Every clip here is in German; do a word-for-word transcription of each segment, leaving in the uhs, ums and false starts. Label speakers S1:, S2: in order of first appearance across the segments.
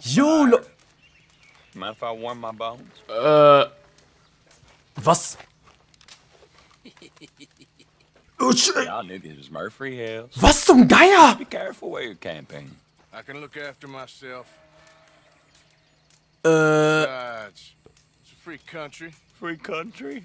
S1: YOLO!
S2: Mind if I warm my bones?
S1: Äh. Was? Oh, shit.
S2: Y'all niggas Murphy Hills.
S1: Was zum Geier?
S2: Be careful where you're camping.
S3: I can look after myself.
S1: Äh.
S3: Besides, it's a free country.
S2: Free country?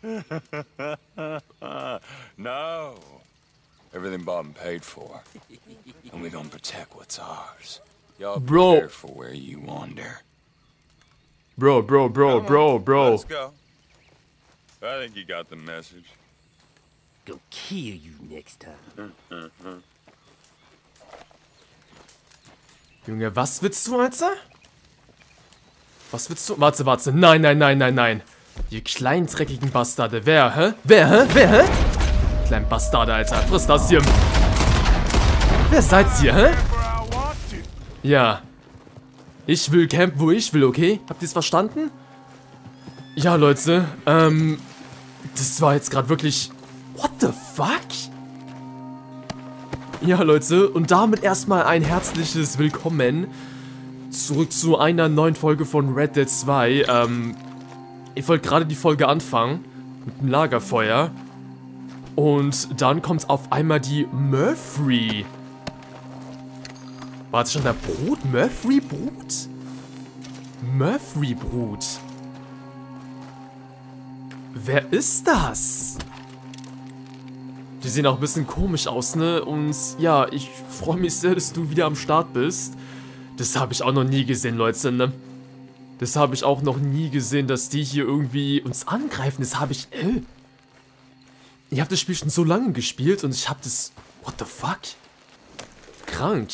S2: No. Everything bought and paid for. And we gonna protect what's ours. Y'all be
S1: Bro.
S2: careful where you wander.
S1: Bro, bro, bro, bro, bro.
S2: Let's go. I think you got the message.
S4: Go kill you next time.
S1: Junge, was willst du, Alter? Was willst du? Warte, warte. Nein, nein, nein, nein, nein. Die kleinen dreckigen Bastarde. Wer, hä? Wer, hä? Wer, hä? Kleinen Bastarde, Alter. Friss das hier. Wer seid ihr, hä? Ja. Ich will campen, wo ich will, okay? Habt ihr es verstanden? Ja, Leute. Ähm. Das war jetzt gerade wirklich... What the fuck? Ja, Leute. Und damit erstmal ein herzliches Willkommen zurück zu einer neuen Folge von Red Dead zwei. Ähm... Ich wollte gerade die Folge anfangen mit dem Lagerfeuer und dann kommt auf einmal die Murphy. War das schon der Brut? Murphy Brut? Murphy Brut. Wer ist das? Die sehen auch ein bisschen komisch aus, ne? Und ja, ich freue mich sehr, dass du wieder am Start bist. Das habe ich auch noch nie gesehen, Leute, ne? Das habe ich auch noch nie gesehen, dass die hier irgendwie uns angreifen. Das habe ich... Äh. Ich habe das Spiel schon so lange gespielt und ich habe das... What the fuck? Krank.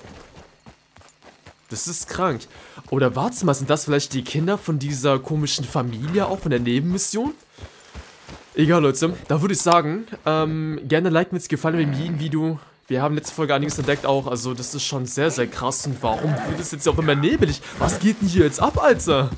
S1: Das ist krank. Oder warte mal, sind das vielleicht die Kinder von dieser komischen Familie, auch von der Nebenmission? Egal, Leute. Da würde ich sagen, ähm, gerne liken, wenn es gefallen hat mit jedem Video. Wir haben letzte Folge einiges entdeckt auch, also das ist schon sehr, sehr krass. Und warum wird es jetzt auch immer nebelig? Was geht denn hier jetzt ab, Alter?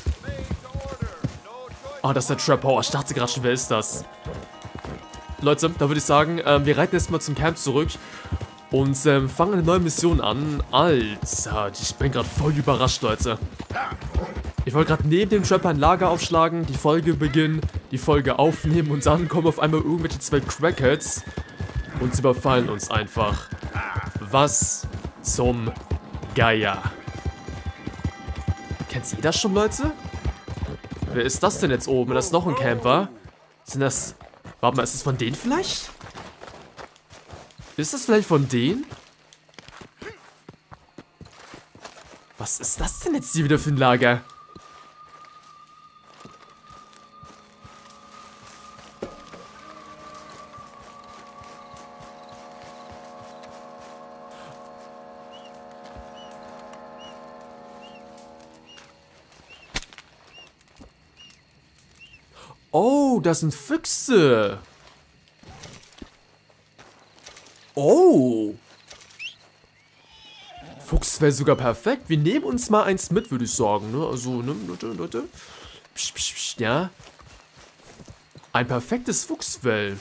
S1: Ah, das ist der Trap. Oh, ich dachte gerade schon, wer ist das? Leute, da würde ich sagen, ähm, wir reiten erstmal zum Camp zurück und ähm, fangen eine neue Mission an. Alter, ich bin gerade voll überrascht, Leute. Ich wollte gerade neben dem Trapper ein Lager aufschlagen, die Folge beginnen, die Folge aufnehmen und dann kommen auf einmal irgendwelche zwei Crackheads und sie überfallen uns einfach. Was zum Geier? Kennt ihr das schon, Leute? Wer ist das denn jetzt oben? Das ist noch ein Camper. Sind das... Warte mal, ist das von denen vielleicht? Ist das vielleicht von denen? Was ist das denn jetzt hier wieder für ein Lager? Oh, das sind Füchse. Oh. Fuchs wäre sogar perfekt. Wir nehmen uns mal eins mit, würde ich sagen. Ne? Also, ne, Leute, Leute. Psch, psch, psch, ja. Ein perfektes Fuchsfell.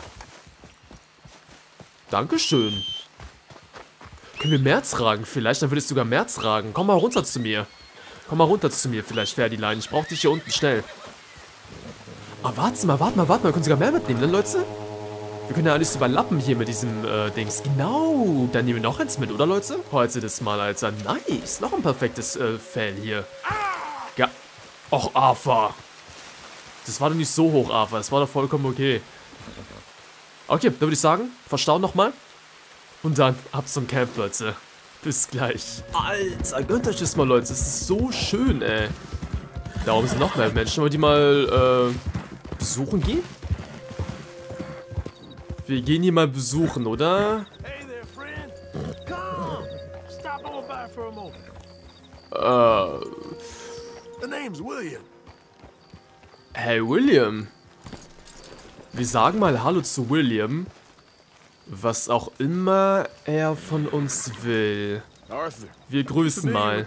S1: Dankeschön. Können wir mehr tragen vielleicht? Dann würde ich sogar mehr tragen. Komm mal runter zu mir. Komm mal runter zu mir vielleicht, Ferdilein. Ich brauche dich hier unten schnell. Ah, warte mal, warte mal, warte mal. Wir können sogar mehr mitnehmen, ne, Leute? Wir können ja alles überlappen hier mit diesem, äh, Dings. Genau. Dann nehmen wir noch eins mit, oder, Leute? Heute das Mal, Alter. Nice. Noch ein perfektes, äh, Fell hier. Ja. Och, Arthur. Das war doch nicht so hoch, Arthur. Das war doch vollkommen okay. Okay, dann würde ich sagen, verstauen nochmal. Und dann ab zum Camp, Leute. Bis gleich. Alter, gönnt euch das mal, Leute. Das ist so schön, ey. Da oben sind noch mehr Menschen. Wollen wir die mal, äh... besuchen gehen? Wir gehen hier mal besuchen, oder? Äh. Hey William. Wir sagen mal Hallo zu William. Was auch immer er von uns will. Wir grüßen mal.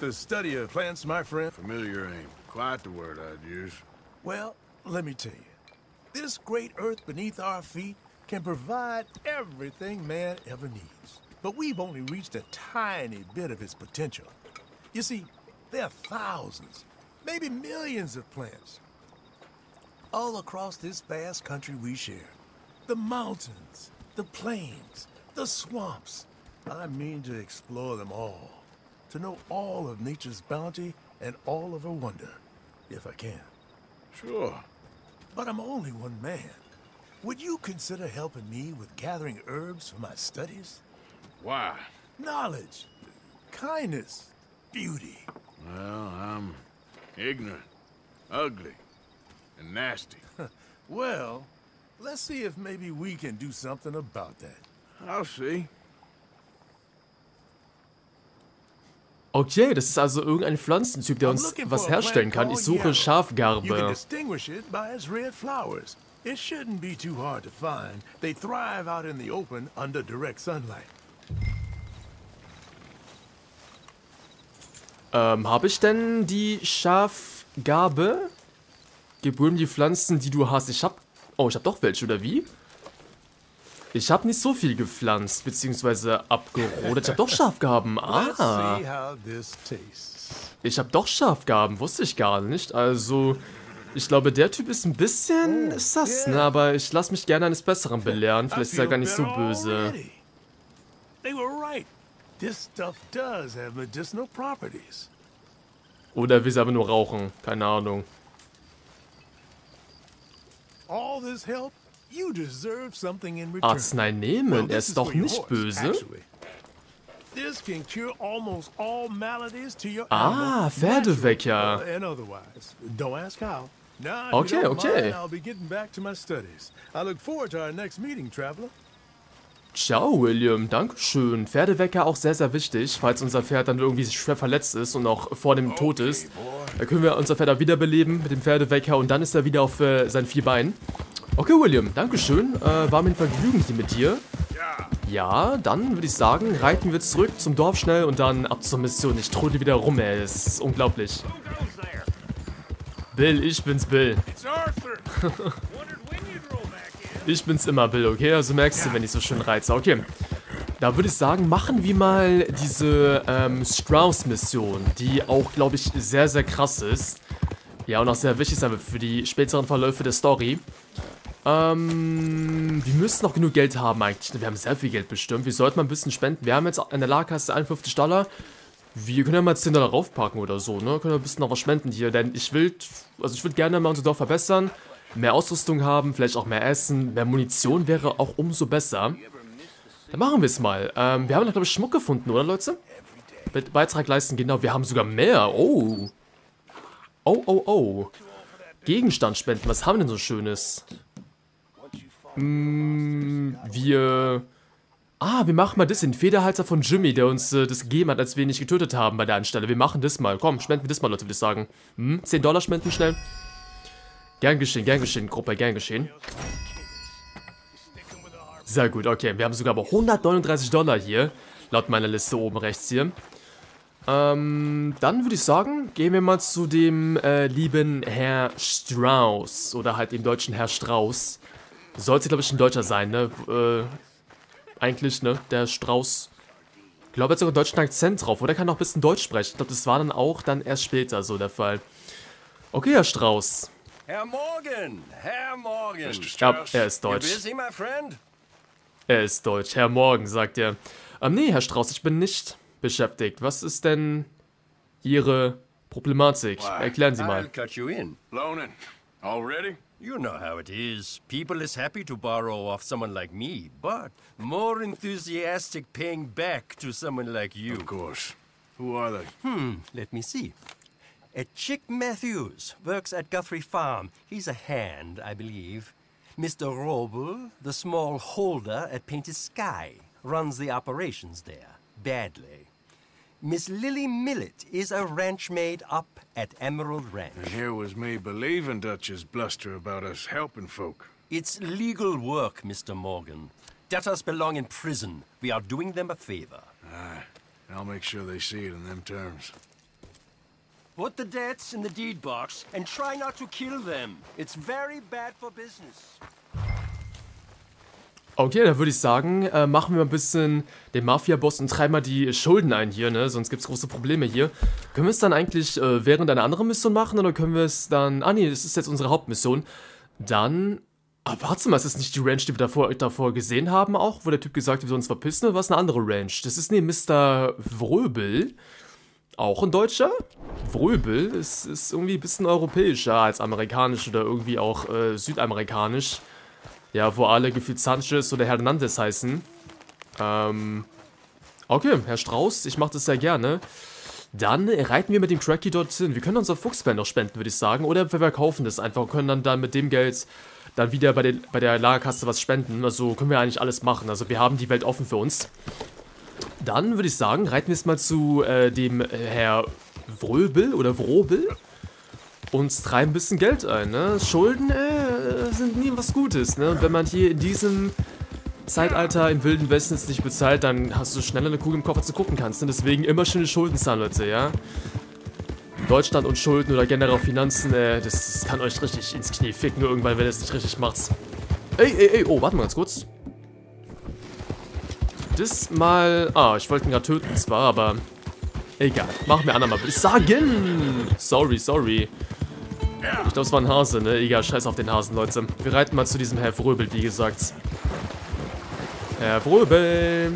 S5: Well, let me tell you. This great earth beneath our feet can provide everything man ever needs. But we've only reached a tiny bit of its potential. You see, there are thousands, maybe millions of plants all across this vast country we share. The mountains, the plains, the swamps. I mean to explore them all, to know all of nature's bounty and all of her wonder, if I can.
S3: Sure.
S5: But I'm only one man. Would you consider helping me with gathering herbs for my studies?
S3: Why?
S5: Knowledge, kindness, beauty.
S3: Well, I'm ignorant, ugly, and nasty.
S5: Well, let's see if maybe we can do something about that.
S3: I'll see.
S1: Okay, das ist also irgendein Pflanzentyp, der
S5: I'm
S1: uns
S5: looking
S1: was
S5: for a
S1: herstellen
S5: plant
S1: kann. Ich
S5: called
S1: suche
S5: yarrow. You can
S1: Schafgarbe.
S5: distinguish it by its red flowers. It shouldn't be too hard to find. They thrive out in the open under direct sunlight.
S1: Ähm, habe ich denn die Schafgarbe? Gib William die Pflanzen, die du hast. Ich hab... Oh, ich hab doch welche, oder wie? Ich habe nicht so viel gepflanzt, beziehungsweise abgerodet. Ich habe doch Schafgarben.
S5: Let's
S1: Ah,
S5: see how this tastes.
S1: ich habe doch Schafgarben. Wusste ich gar nicht. Also, ich glaube, der Typ ist ein bisschen sass, ne? Aber ich lasse mich gerne eines Besseren belehren.
S5: I
S1: Vielleicht ist er
S5: feel
S1: gar nicht so
S5: better
S1: böse.
S5: already. They were right. This stuff does have medicinal properties.
S1: Oder will sie aber nur rauchen. Keine Ahnung.
S5: All this help, you deserve something in return.
S1: Arznei nehmen.
S5: Well,
S1: Er
S5: this
S1: ist
S5: is
S1: doch
S5: for your
S1: nicht
S5: horse,
S1: böse.
S5: actually. This can cure almost all maladies to your
S1: Ah,
S5: animal,
S1: Pferdewecker.
S5: natural and otherwise. Don't ask how. Now, if
S1: Okay,
S5: you don't
S1: okay.
S5: mind, I'll be getting back to my studies. I look forward to our next meeting, traveler.
S1: Ciao, William. Dankeschön. Pferdewecker auch sehr, sehr wichtig. Falls unser Pferd dann irgendwie schwer verletzt ist und auch vor dem Tod ist, dann können wir unser Pferd auch wiederbeleben mit dem Pferdewecker und dann ist er wieder auf äh, seinen vier Beinen. Okay, William. Dankeschön. Äh, war mir ein Vergnügen hier mit dir. Ja, dann würde ich sagen, reiten wir zurück zum Dorf schnell und dann ab zur Mission. Ich trudel wieder rum, ey. Es ist unglaublich. Bill, ich bin's, Bill.
S3: It's Arthur. Wondered when you'd roll back in.
S1: Ich bin's immer, Bill, okay? Also merkst du, wenn ich so schön reize. Okay. Da würde ich sagen, machen wir mal diese ähm, Strauss-Mission, die auch, glaube ich, sehr, sehr krass ist. Ja, und auch sehr wichtig sein wird für die späteren Verläufe der Story. Ähm, wir müssen noch genug Geld haben eigentlich. Wir haben sehr viel Geld bestimmt. Wir sollten mal ein bisschen spenden. Wir haben jetzt in der Lagerkasse einundfünfzig Dollar. Wir können ja mal zehn Dollar raufpacken oder so, ne? Können wir ein bisschen noch was spenden hier, denn ich will, also ich würde gerne mal unser Dorf verbessern. Mehr Ausrüstung haben, vielleicht auch mehr Essen. Mehr Munition wäre auch umso besser. Dann machen wir es mal. Ähm, wir haben noch, glaube ich, Schmuck gefunden, oder, Leute? Be Beitrag leisten, genau. Wir haben sogar mehr. Oh. Oh, oh, oh. Gegenstand spenden. Was haben wir denn so Schönes? Hm, wir... Ah, wir machen mal das, den Federhalter von Jimmy, der uns äh, das gegeben hat, als wir ihn nicht getötet haben bei der Anstelle. Wir machen das mal. Komm, spenden wir das mal, Leute, würde ich sagen. Hm, zehn Dollar spenden schnell. Gern geschehen, gern geschehen, Gruppe, gern geschehen. Sehr gut, okay. Wir haben sogar aber hundertneununddreißig Dollar hier, laut meiner Liste oben rechts hier. Ähm, dann würde ich sagen, gehen wir mal zu dem äh, lieben Herr Strauss. Oder halt dem deutschen Herr Strauss. Sollte, glaube ich, ein Deutscher sein, ne? Äh, eigentlich, ne? Der Strauss. Ich glaube, er hat sogar einen deutschen Akzent drauf. Oder er kann auch ein bisschen Deutsch sprechen. Ich glaube, das war dann auch dann erst später so der Fall. Okay, Herr Strauss.
S4: Herr Morgan! Herr Morgan!
S3: Mister
S1: Ja,
S3: Strauss.
S1: er ist
S4: You
S1: deutsch.
S4: busy, my friend?
S1: Er ist deutsch. Herr Morgan, sagt er. Ähm, nee, Herr Strauss, ich bin nicht beschäftigt. Was ist denn Ihre Problematik? Erklären Sie
S4: I'll
S1: mal.
S4: cut you in.
S3: Loaning. Already?
S4: You know how it is. People is happy to borrow off someone like me, but more enthusiastic paying back to someone like you.
S3: Of course. Who are they?
S4: Hmm, let me see. A Chick Matthews works at Guthrie Farm. He's a hand, I believe. Mister Roble, the small holder at Painted Sky, runs the operations there, badly. Miss Lily Millet is a ranch maid up at Emerald Ranch.
S3: And here was me believing Dutch's bluster about us helping folk.
S4: It's legal work, Mister Morgan. Debtors belong in prison. We are doing them a favor.
S3: Aye. I'll make sure they see it in them terms.
S4: Put the debts in the deed box and try not to kill them. It's very bad for business.
S1: Okay, dann würde ich sagen, äh, machen wir ein bisschen den Mafia-Boss und treiben mal die Schulden ein hier, ne? Sonst gibt es große Probleme hier. Können wir es dann eigentlich äh, während einer anderen Mission machen oder können wir es dann... Ah nee, das ist jetzt unsere Hauptmission. Dann... Ah, warte mal, ist das nicht die Ranch, die wir davor, davor gesehen haben auch? Wo der Typ gesagt hat, wir sollen uns verpissen oder was eine andere Ranch? Das ist ne Mister Wröbel. Auch ein Deutscher? Wröbel ist, ist irgendwie ein bisschen europäischer als amerikanisch oder irgendwie auch äh, südamerikanisch. Ja, wo alle gefühlt Sanchez oder Hernandez heißen. Ähm, okay, Herr Strauß, ich mache das sehr gerne. Dann reiten wir mit dem Cracky dorthin. Wir können unser Fuchsband noch spenden, würde ich sagen. Oder wir verkaufen das einfach und können dann, dann mit dem Geld dann wieder bei, den, bei der Lagerkasse was spenden. Also können wir eigentlich alles machen. Also wir haben die Welt offen für uns. Dann würde ich sagen, reiten wir jetzt mal zu äh, dem äh, Herr Wröbel oder Wrobel. Und treiben ein bisschen Geld ein, ne? Schulden, äh, sind nie was Gutes, ne? Und wenn man hier in diesem Zeitalter im Wilden Westen es nicht bezahlt, dann hast du schneller eine Kugel im Kopf, als du gucken kannst. Und deswegen immer schöne Schulden zahlen, Leute, ja? Deutschland und Schulden oder generell Finanzen, äh, das, das kann euch richtig ins Knie ficken irgendwann, wenn ihr es nicht richtig macht. Ey, ey, ey, oh, warte mal ganz kurz. Das mal... Ah, ich wollte ihn gerade töten zwar, aber... Egal, machen wir andermal, würde ich sagen. Sorry, sorry. Ich glaube, es war ein Hase, ne? Egal, scheiß auf den Hasen, Leute. Wir reiten mal zu diesem Herr Wröbel, wie gesagt. Herr Wröbel.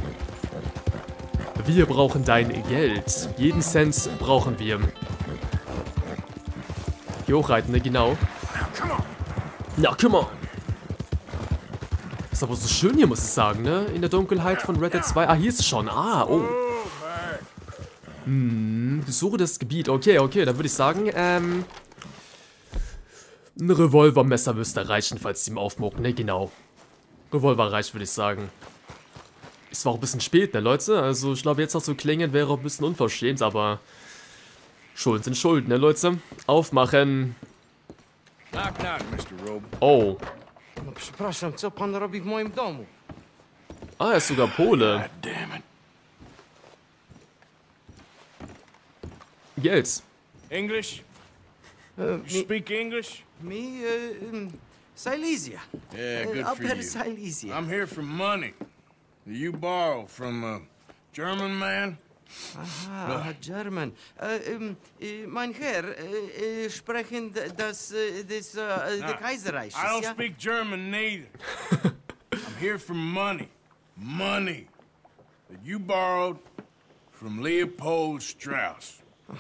S1: Wir brauchen dein Geld. Jeden Cent brauchen wir. Hier hochreiten, ne? Genau. Na, come on. Ist aber so schön hier, muss ich sagen, ne? In der Dunkelheit von Red Dead zwei. Ah, hier ist es schon. Ah, oh. Hm, besuche das Gebiet. Okay, okay, dann würde ich sagen, ähm... ein Revolvermesser müsste reichen, falls die ihm aufmucken, ne, genau. Revolver reicht, würde ich sagen. Ist zwar auch ein bisschen spät, ne, Leute? Also, ich glaube, jetzt noch so klingen wäre auch ein bisschen unverschämt, aber... Schulden sind Schulden, ne, Leute? Aufmachen.
S3: Knock, knock, Mister Robe.
S1: Oh.
S6: No przepraszam, co pan robi w moim domu?
S1: Ah, er ist sogar Pole.
S3: God damn it.
S1: Geld.
S3: English?
S6: Uh,
S3: You
S6: me,
S3: speak English?
S6: me uh, um, Silesia.
S3: Yeah, good
S6: Uh,
S3: for
S6: Upper
S3: you.
S6: Silesia.
S3: I'm here for money. You borrow from a German man?
S6: Ah, German. Uh, um, uh, mein Herr, uh, uh, sprechen d- das, uh, das, uh, uh,
S3: Nah,
S6: the Kaiserreich,
S3: I don't
S6: ja?
S3: speak German neither. I'm here for money. Money that you borrowed from Leopold Strauss.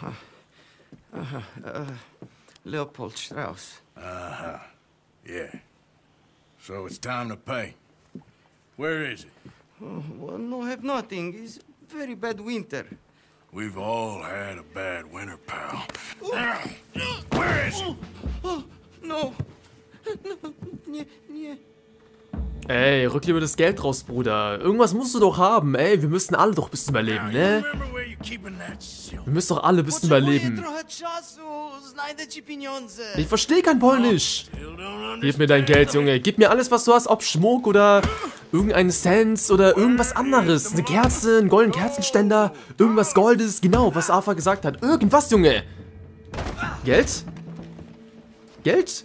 S6: Leopold Strauss.
S3: Uh-huh. Yeah. So it's time to pay. Where is it?
S6: Oh, well, no, have nothing. It's very bad winter.
S3: We've all had a bad winter, pal. Where is it?
S6: Oh, no. No, nie, nie.
S1: Ey, rück lieber das Geld raus, Bruder. Irgendwas musst du doch haben. Ey, wir müssen alle doch ein bisschen überleben,
S3: Now,
S1: ne?
S3: you remember where you're keeping that silver?
S1: Wir müssen doch alle ein bisschen
S6: Potrzebuję
S1: überleben.
S6: trochę czasu. Znajdę ci pieniądze.
S1: Ich verstehe kein Polnisch.
S3: Still don't
S1: Gib mir dein Geld, Junge. Gib mir alles, was du hast. Ob Schmuck oder irgendein Cent oder irgendwas anderes. Eine Kerze, einen goldenen Kerzenständer. Irgendwas Goldes. Genau, was Arthur gesagt hat. Irgendwas, Junge. Geld? Geld?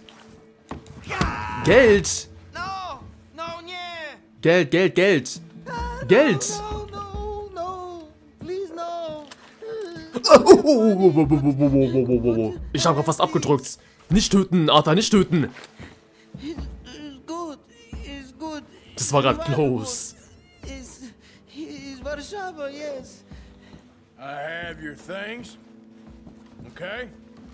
S1: Geld?
S6: No, no, nie.
S1: Geld, Geld, Geld. Geld.
S6: No, no, no. Please, no.
S1: Ich habe fast abgedrückt. Nicht töten, Arthur, nicht töten.
S6: It's good. It's good.
S1: Das war grad close.
S6: It's, it's Warszawa, yes.
S3: I have your things. Okay?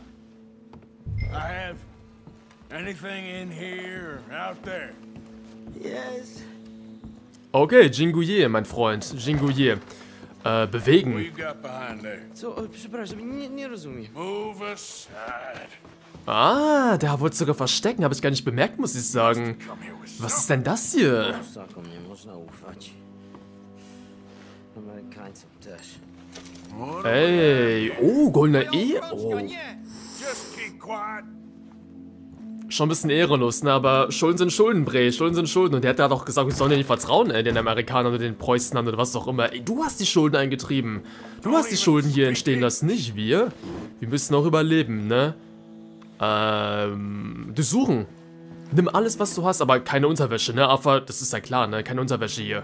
S3: I have anything in here or out there.
S6: Yes.
S1: Okay, Jinguye, mein Freund. Jinguye. Äh,
S3: What
S1: bewegen.
S3: you got behind there?
S6: Co, o, przepraszam, nie, nie rozumiem.
S3: Move aside.
S1: Ah, der wollte sogar verstecken. Habe ich gar nicht bemerkt, muss ich sagen.
S3: Come here with
S1: Was ist denn das hier?
S6: Ptakom nie można ufać. Amerykańcom też.
S1: Ey. Oh, goldener E. Oh.
S3: Just keep quiet.
S1: Schon ein bisschen ehrenlos, ne? Aber Schulden sind Schulden, Bre. Schulden sind Schulden. Und der hat ja doch gesagt, wir sollen ja nicht vertrauen, ey, den Amerikanern oder den Preußern oder was auch immer. Ey, du hast die Schulden eingetrieben. Du hast die Schulden hier entstehen lassen, nicht wir. Wir müssen auch überleben, ne? Ähm, durchsuchen. Nimm alles, was du hast, aber keine Unterwäsche, ne? Aber das ist ja klar, ne? Keine Unterwäsche hier.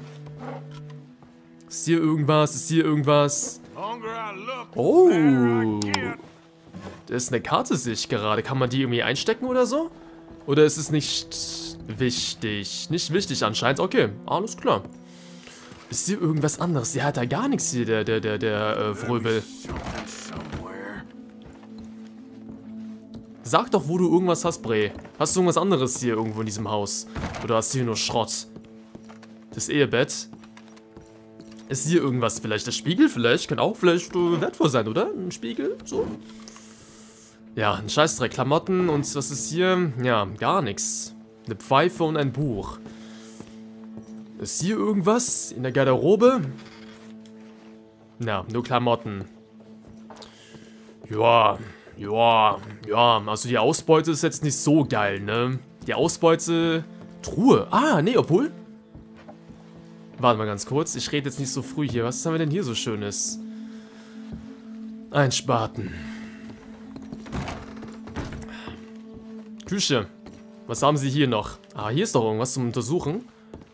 S1: Ist hier irgendwas? Ist hier irgendwas? Oh. Das ist eine Karte, sehe ich gerade. Kann man die irgendwie einstecken oder so? Oder ist es nicht wichtig? Nicht wichtig anscheinend. Okay, alles klar. Ist hier irgendwas anderes? Der hat da gar nichts hier, der, der, der, der, äh, Fröbel. Sag doch, wo du irgendwas hast, Bre. Hast du irgendwas anderes hier irgendwo in diesem Haus? Oder hast du hier nur Schrott? Das Ehebett. Ist hier irgendwas vielleicht? Der Spiegel vielleicht? Kann auch vielleicht äh, wertvoll sein, oder? Ein Spiegel? So. Ja, ein Scheißdreck. Klamotten und was ist hier? Ja, gar nichts. Eine Pfeife und ein Buch. Ist hier irgendwas? In der Garderobe? Na, nur Klamotten. Ja, ja, ja. Also die Ausbeute ist jetzt nicht so geil, ne? Die Ausbeute... Truhe. Ah, nee, obwohl... Warte mal ganz kurz. Ich rede jetzt nicht so früh hier. Was haben wir denn hier so Schönes? Ein Spaten. Küche. Was haben sie hier noch? Ah, hier ist doch irgendwas zum Untersuchen.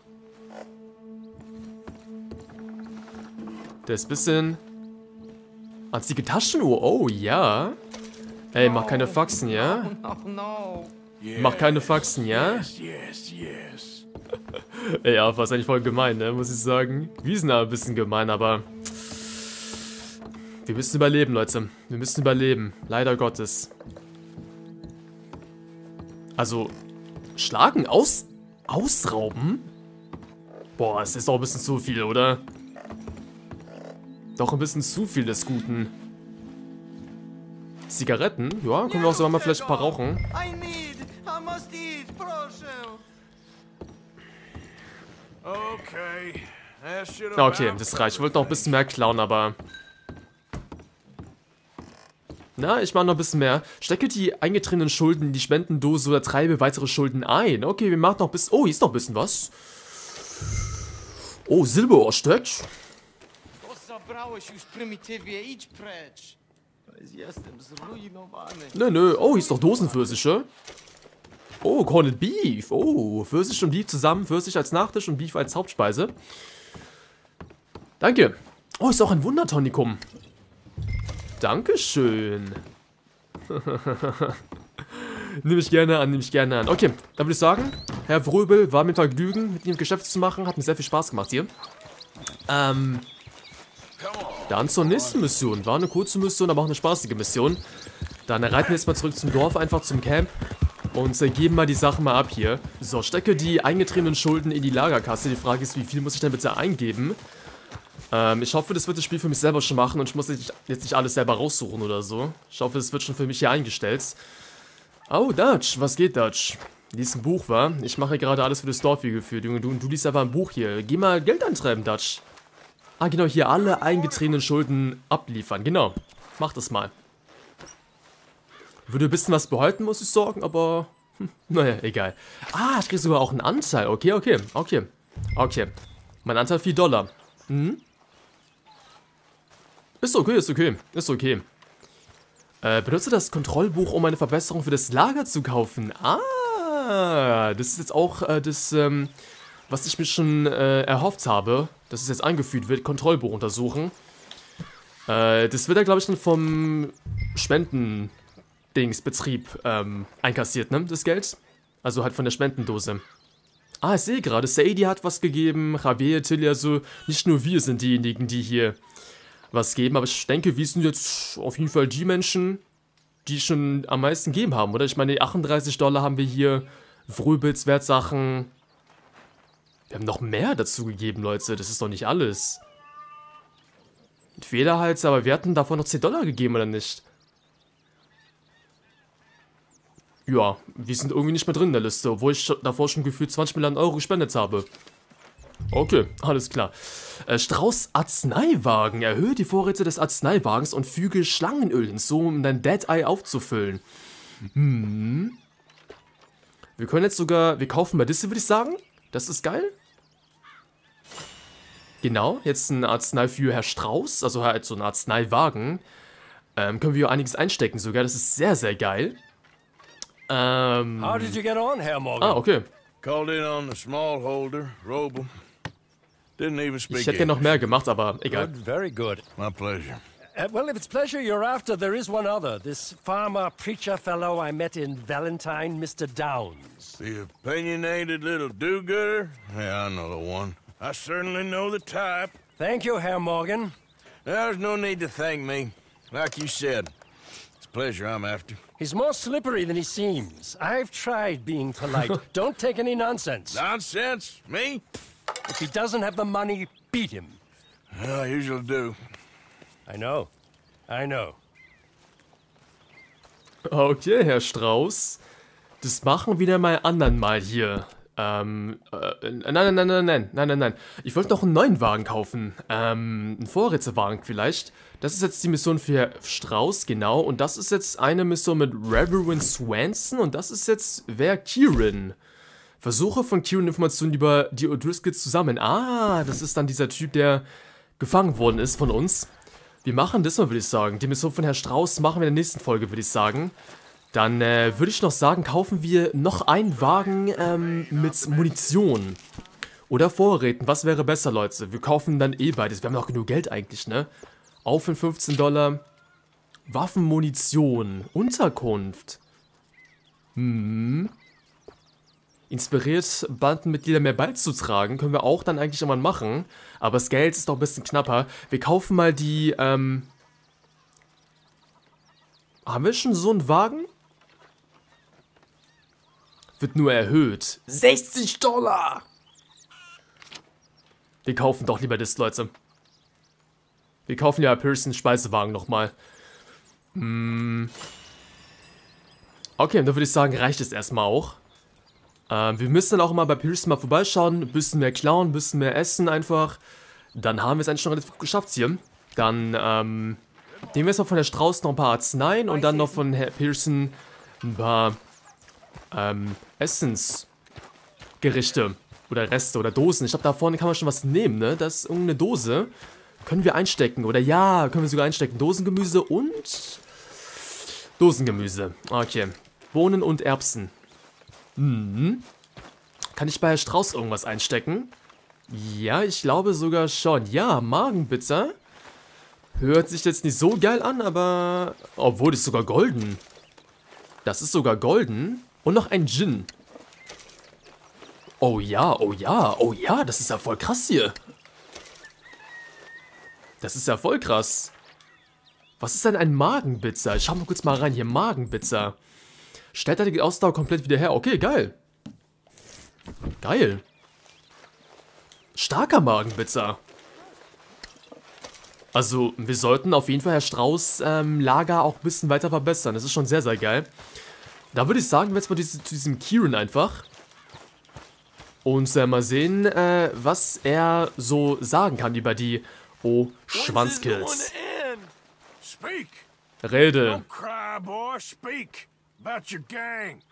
S1: Der ist ein bisschen... Antike Taschenuhr. Oh, ja. Ey, mach keine Faxen, ja?
S6: Oh, no.
S1: Mach keine Faxen, ja?
S3: Yes, yes, yes.
S1: Ey, ja, war eigentlich voll gemein, ne? Muss ich sagen. Wir sind aber ein bisschen gemein, aber... Wir müssen überleben, Leute. Wir müssen überleben. Leider Gottes. Also... Schlagen? Aus... Ausrauben? Boah, es ist doch ein bisschen zu viel, oder? Doch ein bisschen zu viel des Guten. Zigaretten? Ja, können wir auch sogar mal vielleicht ein paar rauchen.
S6: I need, I must eat, proszę.
S3: Okay. That should
S1: Ja, okay, das reicht. Ich wollte noch ein bisschen mehr klauen, aber... Na, ich mache noch ein bisschen mehr. Stecke die eingetretenen Schulden in die Spendendose oder treibe weitere Schulden ein. Okay, wir machen noch ein bisschen... Oh, hier ist noch ein bisschen was. Oh, Silberohrsteck.
S6: To zabrałeś już prymitywie, idź precz. Jestem zrujnowany.
S1: Nö, nö. Oh, hier ist doch Dosenpfirsiche. Oh, Corned Beef. Oh, Pfirsich und Beef zusammen. Pfirsich als Nachtisch und Beef als Hauptspeise. Danke. Oh, ist auch ein Wundertonikum. Dankeschön. Nehme ich gerne an, nehme ich gerne an. Okay, dann würde ich sagen, Herr Fröbel, war mir ein Vergnügen, mit Ihnen Geschäft zu machen. Hat mir sehr viel Spaß gemacht hier. Ähm... Dann zur nächsten Mission. War eine kurze Mission, aber auch eine spaßige Mission. Dann reiten wir jetzt mal zurück zum Dorf, einfach zum Camp. Und äh, geben mal die Sachen mal ab hier. So, stecke die eingetretenen Schulden in die Lagerkasse. Die Frage ist, wie viel muss ich denn bitte eingeben? Ähm, ich hoffe, das wird das Spiel für mich selber schon machen und ich muss jetzt nicht alles selber raussuchen oder so. Ich hoffe, das wird schon für mich hier eingestellt. Oh, Dutch, was geht, Dutch? Lies ein Buch, wa? Ich mache gerade alles für das Dorf hier geführt, Junge. Du, du liest aber ein Buch hier. Geh mal Geld eintreiben, Dutch. Ah, genau, hier alle eingetretenen Schulden abliefern. Genau, mach das mal. Würde ein bisschen was behalten, muss ich sagen, aber... Hm, naja, egal. Ah, ich kriege sogar auch einen Anteil. Okay, okay, okay. Okay. Mein Anteil vier Dollar. Mhm. Ist okay, ist okay, ist okay. Äh, benutze das Kontrollbuch, um eine Verbesserung für das Lager zu kaufen. Ah, das ist jetzt auch äh, das, ähm, was ich mir schon äh, erhofft habe, dass es jetzt eingeführt wird. Kontrollbuch untersuchen. Äh, das wird ja, glaube ich, dann vom Spenden-Dings-Betrieb ähm, einkassiert, ne, das Geld. Also halt von der Spendendose. Ah, ich sehe gerade, Sadie hat was gegeben, Javier, Tilly, also nicht nur wir sind diejenigen, die hier was geben, aber ich denke, wir sind jetzt auf jeden Fall die Menschen, die schon am meisten gegeben haben, oder? Ich meine, achtunddreißig Dollar haben wir hier, Fröbels, Wertsachen. Wir haben noch mehr dazu gegeben, Leute, das ist doch nicht alles. Federhals, aber wir hatten davon noch zehn Dollar gegeben, oder nicht? Ja, wir sind irgendwie nicht mehr drin in der Liste, obwohl ich davor schon gefühlt zwanzig Millionen Euro gespendet habe. Okay, alles klar. Äh, Strauß Arzneiwagen. Erhöhe die Vorräte des Arzneiwagens und füge Schlangenöl hinzu, um dein Dead Eye aufzufüllen. Hm. Wir können jetzt sogar... Wir kaufen mal das, würde ich sagen. Das ist geil. Genau, jetzt ein Arznei für Herr Strauß, also halt so ein Arzneiwagen. Ähm, können wir einiges einstecken sogar, das ist sehr, sehr geil. Ähm.
S4: How did you get on, Herr Morgan?
S1: Ah, okay.
S3: Called in on the small holder, Roble. Didn't even speak
S1: Ich hätte gerne noch mehr gemacht, aber
S4: Good,
S1: egal.
S4: very good.
S3: My pleasure.
S4: Uh, well, if it's pleasure you're after, there is one other. This farmer preacher fellow I met in Valentine, Mister Downs.
S3: The opinionated little do-gooder? Yeah, I know the one. I certainly know the type.
S4: Thank you, Herr Morgan.
S3: There's no need to thank me. Like you said, it's pleasure I'm after.
S4: He's more slippery than he seems. I've tried being polite. Don't take any nonsense.
S3: Nonsense? Me?
S4: If he doesn't have the money, beat him.
S3: Well, I usually do.
S4: I know. I know.
S1: Okay, Herr Strauß. Das machen wir dann mal anderen mal hier. Ähm, äh, nein, nein, nein, nein, nein, nein, nein, nein. Ich wollte noch einen neuen Wagen kaufen. Ähm, einen Vorrätswagen vielleicht. Das ist jetzt die Mission für Strauß, genau. Und das ist jetzt eine Mission mit Reverend Swanson. Und das ist jetzt, wer? Kieran. Versuche von Kieran Informationen über die O'Driscolls zu sammeln. Ah, das ist dann dieser Typ, der gefangen worden ist von uns. Wir machen das mal, würde ich sagen. Die Mission von Herrn Strauß machen wir in der nächsten Folge, würde ich sagen. Dann äh, würde ich noch sagen, kaufen wir noch einen Wagen ähm, mit Munition. Oder Vorräten. Was wäre besser, Leute? Wir kaufen dann eh beides. Wir haben noch genug Geld eigentlich, ne? Auf in fünfzehn Dollar. Waffen, Munition. Unterkunft. Hm. Inspiriert, Bandenmitglieder mehr beizutragen. Können wir auch dann eigentlich irgendwann machen. Aber das Geld ist doch ein bisschen knapper. Wir kaufen mal die, ähm... Haben wir schon so einen Wagen? Wird nur erhöht. sechzig Dollar! Wir kaufen doch lieber das, Leute. Wir kaufen ja Pearson Speisewagen nochmal. Hm. Okay, dann würde ich sagen, reicht es erstmal auch. Ähm, wir müssen dann auch mal bei Pearson mal vorbeischauen. Ein bisschen mehr klauen, ein bisschen mehr essen einfach. Dann haben wir es eigentlich schon relativ gut geschafft hier. Dann, ähm... nehmen wir jetzt mal von der Strauß noch ein paar Arzneien und dann noch von Herr Pearson ein paar ähm, Essensgerichte oder Reste oder Dosen. Ich glaube, da vorne kann man schon was nehmen, ne? Das ist irgendeine Dose. Können wir einstecken oder ja, können wir sogar einstecken. Dosengemüse und Dosengemüse. Okay. Bohnen und Erbsen. Mhm. Kann ich bei Herr Strauß irgendwas einstecken? Ja, ich glaube sogar schon. Ja, Magenpizza. Hört sich jetzt nicht so geil an, aber... Obwohl, das ist sogar golden. Das ist sogar golden. Und noch ein Gin. Oh ja, oh ja, oh ja, das ist ja voll krass hier. Das ist ja voll krass. Was ist denn ein Magenpizza? Ich schau mal kurz mal rein hier. Magenpizza. Stellt er die Ausdauer komplett wieder her. Okay, geil. Geil. Starker Magenpizza. Also, wir sollten auf jeden Fall Herr Strauß ähm, Lager auch ein bisschen weiter verbessern. Das ist schon sehr, sehr geil. Da würde ich sagen, jetzt mal diese, zu diesem Kieran einfach. Und äh, mal sehen, äh, was er so sagen kann über die O-Schwanzkills.
S3: Speak.
S1: Rede.
S3: Don't cry, boy. Speak about your gang.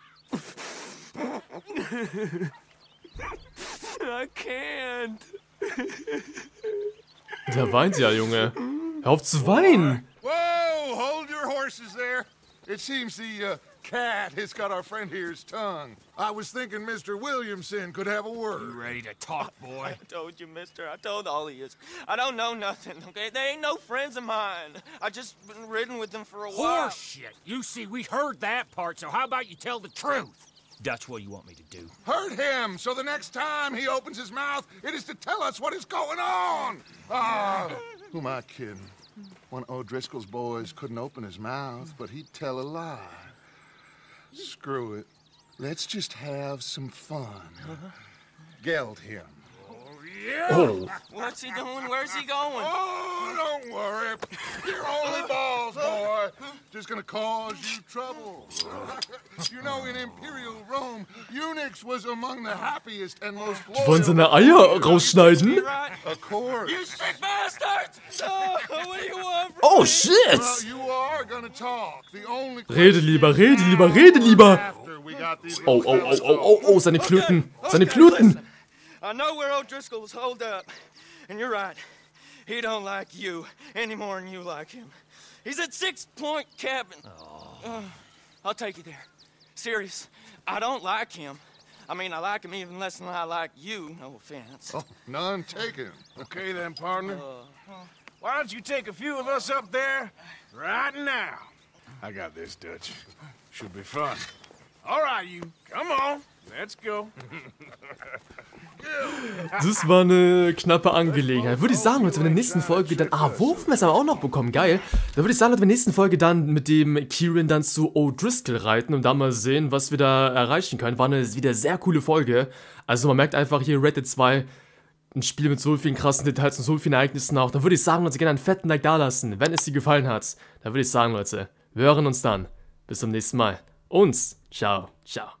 S6: I can't.
S1: Der weint ja, Junge. Hör auf zu weinen.
S5: Whoa, hold your horses there. It seems the uh, cat has got our friend here's tongue. I was thinking Mister Williamson could have a word.
S3: Ready to talk, boy?
S7: I told you, mister. I told all of you. I don't know nothing, okay? They ain't no friends of mine. I just been riding with them for a while.
S8: Horseshit. You see, we heard that part, so how about you tell the truth? That's what you want me to do.
S5: Hurt him, so the next time he opens his mouth, it is to tell us what is going on. Ah, who am I kidding? One of O'Driscoll's boys couldn't open his mouth, but he'd tell a lie. Screw it. Let's just have some fun. Geld him.
S1: Oh.
S7: What's he doing? Where's he going?
S5: Oh, don't worry. You're only balls, boy. Just gonna cause you trouble. You know, in Imperial Rome, eunuchs was among the happiest and most
S1: Die wollen seine Eier rausschneiden?
S7: Right?
S5: Of course.
S7: You sick bastard! Oh, what do you want from
S1: Oh,
S7: me?
S1: shit!
S5: Well, you are gonna talk. The only
S1: Rede lieber, rede lieber, rede lieber.
S5: after we got these
S1: Oh, oh, oh, oh, oh, oh, seine Klöten. Seine Klöten.
S7: I know where O'Driscoll's holed up, and you're right. He don't like you any more than you like him. He's at Six Point Cabin. Uh, I'll take you there. serious. I don't like him. I mean, I like him even less than I like you, no offense.
S9: Oh, none taken.
S3: Okay then, partner. Why don't you take a few of us up there right now? I got this, Dutch. Should be fun. All right, you. Come on. Let's go.
S1: Das war eine knappe Angelegenheit. Würde ich sagen, Leute, in der nächsten Folge dann... Ah, Wurfmesser haben wir auch noch bekommen, geil. Da würde ich sagen, Leute, in der nächsten Folge dann mit dem Kieran dann zu O'Driscoll reiten und da mal sehen, was wir da erreichen können. War eine wieder sehr coole Folge. Also man merkt einfach hier Red Dead zwei, ein Spiel mit so vielen krassen Details und so vielen Ereignissen auch. Da würde ich sagen, Leute, gerne einen fetten Like dalassen, wenn es dir gefallen hat. Da würde ich sagen, Leute, wir hören uns dann. Bis zum nächsten Mal. Und ciao, ciao.